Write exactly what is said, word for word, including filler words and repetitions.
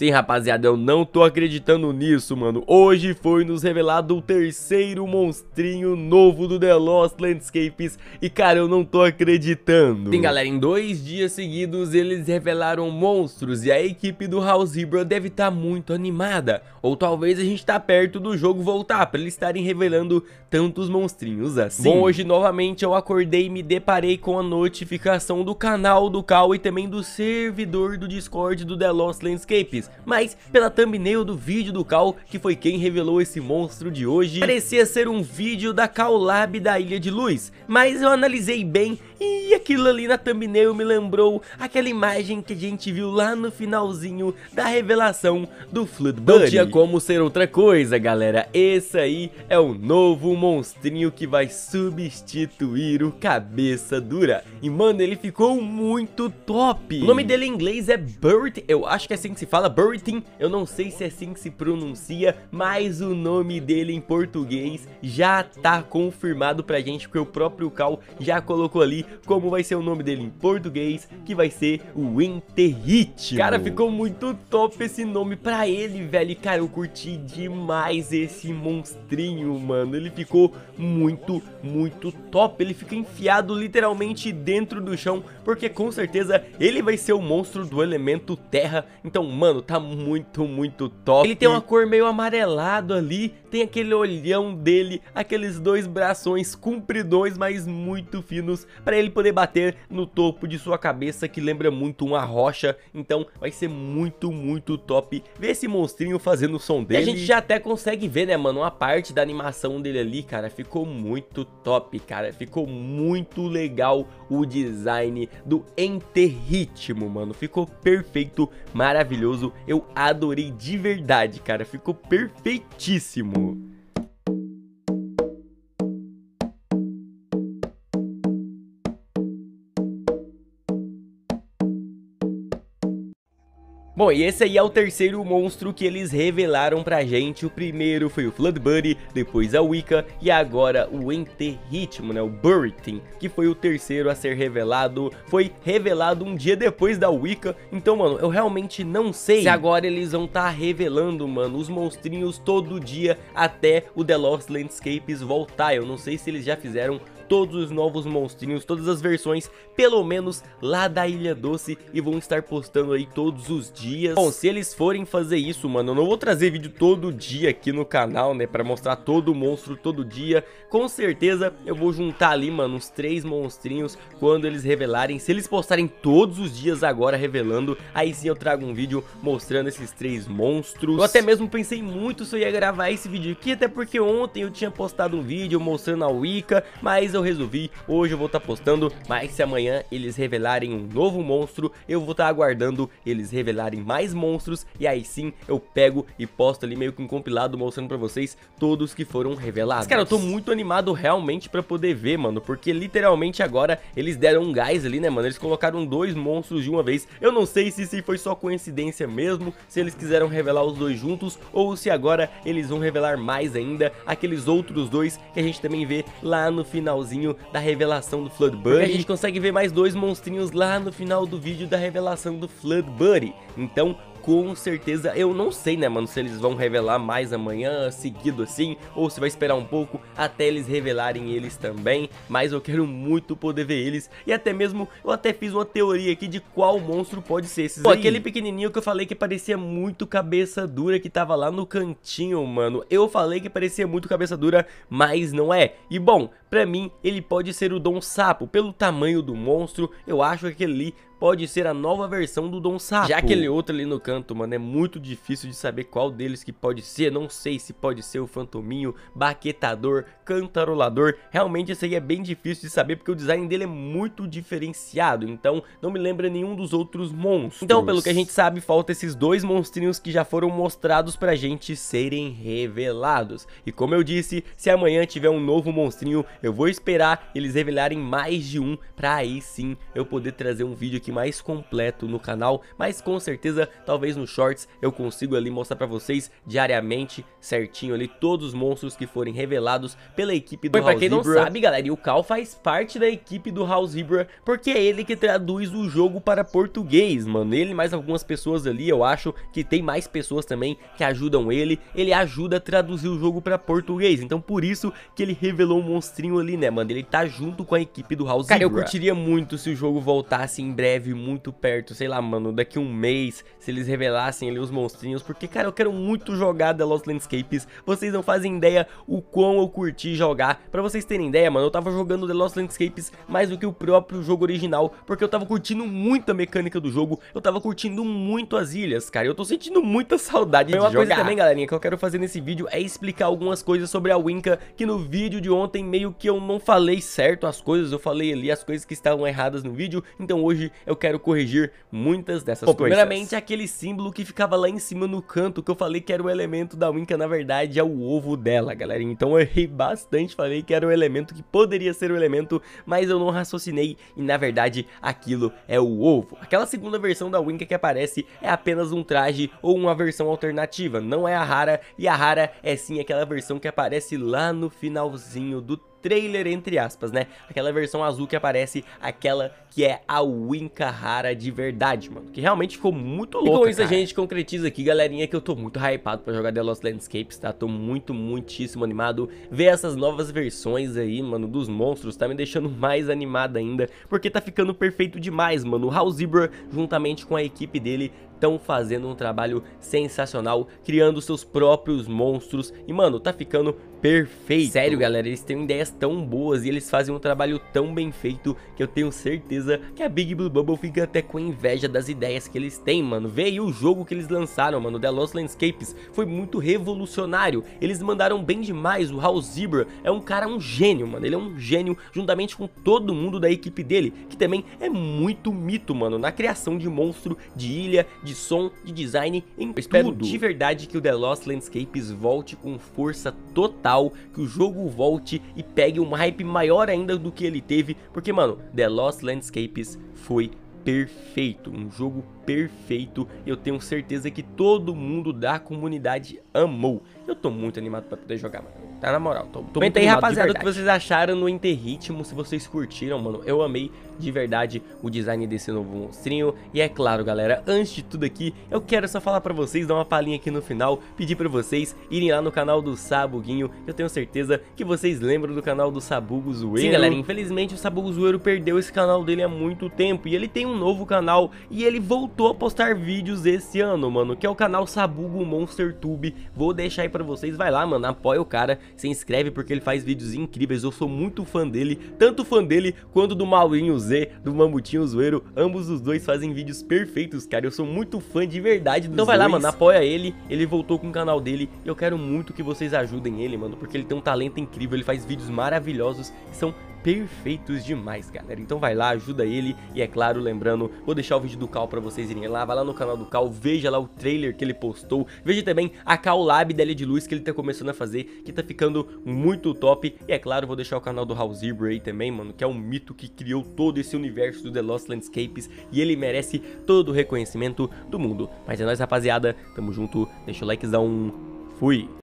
Sim, rapaziada, eu não tô acreditando nisso, mano. Hoje foi nos revelado o terceiro monstrinho novo do The Lost Landscapes. E, cara, eu não tô acreditando. Sim, galera, em dois dias seguidos eles revelaram monstros. E a equipe do House Hero deve estar muito animada. Ou talvez a gente tá perto do jogo voltar, pra eles estarem revelando tantos monstrinhos assim. Bom, hoje novamente eu acordei e me deparei com a notificação do canal do Cal e também do servidor do Discord do The Lost Landscapes. Mas pela thumbnail do vídeo do Cal, que foi quem revelou esse monstro de hoje, parecia ser um vídeo da Cal Lab da Ilha de Luz. Mas eu analisei bem e aquilo ali na thumbnail me lembrou aquela imagem que a gente viu lá no finalzinho da revelação do Flood Buddy. Não tinha como ser outra coisa, galera. Esse aí é o novo monstrinho que vai substituir o Cabeça Dura. E mano, ele ficou muito top. O nome dele em inglês é Buritin, eu acho que é assim que se fala, Buritin. Eu não sei se é assim que se pronuncia, mas o nome dele em português já tá confirmado pra gente, porque o próprio Cal já colocou ali como vai ser o nome dele em português, que vai ser o Enterritmo. Cara, ficou muito top esse nome pra ele, velho. Cara, eu curti demais esse monstrinho, mano. Ele ficou muito, muito top. Ele fica enfiado literalmente dentro do chão, porque com certeza ele vai ser o monstro do elemento terra. Então, mano, tá muito, muito top. Ele tem uma cor meio amarelado ali, tem aquele olhão dele, aqueles dois brações compridões, mas muito finos, pra ele poder bater no topo de sua cabeça, que lembra muito uma rocha. Então vai ser muito, muito top ver esse monstrinho fazendo o som dele. E a gente já até consegue ver, né, mano, uma parte da animação dele ali, cara. Ficou muito top, cara. Ficou muito legal o design do Enterritmo, mano. Ficou perfeito, maravilhoso. Eu adorei de verdade, cara. Ficou perfeitíssimo. Bom, e esse aí é o terceiro monstro que eles revelaram pra gente. O primeiro foi o Flood Buddy, depois a Wicca e agora o Enterritmo, né, o Buritin, que foi o terceiro a ser revelado. Foi revelado um dia depois da Wicca. Então, mano, eu realmente não sei se agora eles vão estar tá revelando, mano, os monstrinhos todo dia até o The Lost Landscapes voltar. Eu não sei se eles já fizeram todos os novos monstrinhos, todas as versões, pelo menos lá da Ilha Doce, e vão estar postando aí todos os dias. Bom, se eles forem fazer isso, mano, eu não vou trazer vídeo todo dia aqui no canal, né, pra mostrar todo o monstro todo dia. Com certeza eu vou juntar ali, mano, uns três monstrinhos quando eles revelarem. Se eles postarem todos os dias agora revelando, aí sim eu trago um vídeo mostrando esses três monstros. Eu até mesmo pensei muito se eu ia gravar esse vídeo aqui, até porque ontem eu tinha postado um vídeo mostrando a Wicca, mas eu Eu resolvi, hoje eu vou estar tá postando. Mas se amanhã eles revelarem um novo monstro, eu vou estar tá aguardando eles revelarem mais monstros, e aí sim eu pego e posto ali meio que um compilado mostrando pra vocês todos que foram revelados. Mas, cara, eu tô muito animado realmente pra poder ver, mano, porque literalmente agora eles deram um gás ali, né, mano. Eles colocaram dois monstros de uma vez. Eu não sei se, se foi só coincidência mesmo, se eles quiseram revelar os dois juntos, ou se agora eles vão revelar mais ainda aqueles outros dois que a gente também vê lá no finalzinho da revelação do Flood Buddy. Porque a gente consegue ver mais dois monstrinhos lá no final do vídeo da revelação do Flood Buddy. Então, com certeza, eu não sei, né, mano, se eles vão revelar mais amanhã, seguido assim, ou se vai esperar um pouco até eles revelarem eles também. Mas eu quero muito poder ver eles, e até mesmo, eu até fiz uma teoria aqui de qual monstro pode ser esses. Pô, aí, aquele pequenininho que eu falei que parecia muito Cabeça Dura, que tava lá no cantinho, mano. Eu falei que parecia muito Cabeça Dura, mas não é. E bom, pra mim, ele pode ser o Dom Sapo. Pelo tamanho do monstro, eu acho que aquele ali pode ser a nova versão do Dom Sapo. Já aquele outro ali no canto, mano, é muito difícil de saber qual deles que pode ser. Não sei se pode ser o Fantominho, Baquetador, Cantarolador. Realmente esse aí é bem difícil de saber, porque o design dele é muito diferenciado. Então não me lembra nenhum dos outros monstros. Então, pelo que a gente sabe, falta esses dois monstrinhos que já foram mostrados pra gente serem revelados. E como eu disse, se amanhã tiver um novo monstrinho, eu vou esperar eles revelarem mais de um, pra aí sim eu poder trazer um vídeo aqui look mais completo no canal, mas com certeza, talvez no Shorts eu consigo ali mostrar pra vocês diariamente, certinho ali, todos os monstros que forem revelados pela equipe do House Zebra. Pra quem não sabe, galera, o Cal faz parte da equipe do House Zebra, porque é ele que traduz o jogo para português, mano. Ele e mais algumas pessoas ali, eu acho que tem mais pessoas também que ajudam ele. Ele ajuda a traduzir o jogo para português, então por isso que ele revelou um monstrinho ali, né, mano? Ele tá junto com a equipe do House Zebra. Cara, eu curtiria muito se o jogo voltasse em breve, muito perto, sei lá, mano, daqui um mês, se eles revelassem ali os monstrinhos, porque, cara, eu quero muito jogar The Lost Landscapes. Vocês não fazem ideia o quão eu curti jogar. Pra vocês terem ideia, mano, eu tava jogando The Lost Landscapes mais do que o próprio jogo original, porque eu tava curtindo muito a mecânica do jogo, eu tava curtindo muito as ilhas, cara, eu tô sentindo muita saudade de jogar. Uma coisa também, galerinha, que eu quero fazer nesse vídeo é explicar algumas coisas sobre a Winca, que no vídeo de ontem meio que eu não falei certo as coisas, eu falei ali as coisas que estavam erradas no vídeo, então hoje eu quero corrigir muitas dessas Bom, coisas. Primeiramente, aquele símbolo que ficava lá em cima no canto, que eu falei que era o elemento da Winca, na verdade é o ovo dela, galera, então eu errei bastante, falei que era o elemento que poderia ser o elemento, mas eu não raciocinei e na verdade aquilo é o ovo. Aquela segunda versão da Winca que aparece é apenas um traje ou uma versão alternativa, não é a rara, e a rara é sim aquela versão que aparece lá no finalzinho do trailer, entre aspas, né? Aquela versão azul que aparece, aquela que é a Winca rara de verdade, mano, que realmente ficou muito louca. E com isso, cara, a gente concretiza aqui, galerinha, que eu tô muito hypado pra jogar The Lost Landscapes, tá? Tô muito, muitíssimo animado. Ver essas novas versões aí, mano, dos monstros, tá me deixando mais animado ainda, porque tá ficando perfeito demais, mano. O House Zebra, juntamente com a equipe dele, estão fazendo um trabalho sensacional, criando seus próprios monstros, e, mano, tá ficando perfeito. Sério, galera, eles têm ideias tão boas e eles fazem um trabalho tão bem feito que eu tenho certeza que a Big Blue Bubble fica até com inveja das ideias que eles têm, mano. Vê aí o jogo que eles lançaram, mano, The Lost Landscapes, foi muito revolucionário, eles mandaram bem demais. O House Zebra é um cara, um gênio, mano, ele é um gênio, juntamente com todo mundo da equipe dele, que também é muito mito, mano, na criação de monstro, de ilha, de som, de design, em eu espero tudo. De verdade que o The Lost Landscapes volte com força total, que o jogo volte e pegue um hype maior ainda do que ele teve, porque, mano, The Lost Landscapes foi perfeito, um jogo perfeito, eu tenho certeza que todo mundo da comunidade amou. Eu tô muito animado pra poder jogar, mano, tá, na moral, tô, tô muito aí, rapaziada, o que vocês acharam no Interritmo, se vocês curtiram, mano, eu amei de verdade o design desse novo monstrinho. E é claro, galera, antes de tudo aqui, eu quero só falar pra vocês, dar uma palhinha aqui no final, pedir pra vocês irem lá no canal do Sabuguinho, eu tenho certeza que vocês lembram do canal do Sabugo Zoeiro. Sim, galera, infelizmente o Sabugo Zoeiro perdeu esse canal dele há muito tempo, e ele tem um novo canal, e ele voltou a postar vídeos esse ano, mano, que é o canal Sabugo Monster Tube. Vou deixar aí pra vocês, vai lá, mano, apoia o cara, se inscreve porque ele faz vídeos incríveis, eu sou muito fã dele, tanto fã dele quanto do Maurinho Z, do Mamutinho Zoeiro, ambos os dois fazem vídeos perfeitos, cara, eu sou muito fã de verdade dos Então vai dois. Lá, mano, apoia ele, ele voltou com o canal dele, e eu quero muito que vocês ajudem ele, mano, porque ele tem um talento incrível, ele faz vídeos maravilhosos, que são perfeitos demais, galera. Então vai lá, ajuda ele, e é claro, lembrando, vou deixar o vídeo do Cal pra vocês irem lá, vai lá no canal do Cal, veja lá o trailer que ele postou, veja também a Cal Lab da Ilha de Luz que ele tá começando a fazer, que tá ficando muito top, e é claro, vou deixar o canal do House Zebra aí também, mano, que é um mito que criou todo esse universo do The Lost Landscapes, e ele merece todo o reconhecimento do mundo. Mas é nóis, rapaziada, tamo junto, deixa o likezão, fui!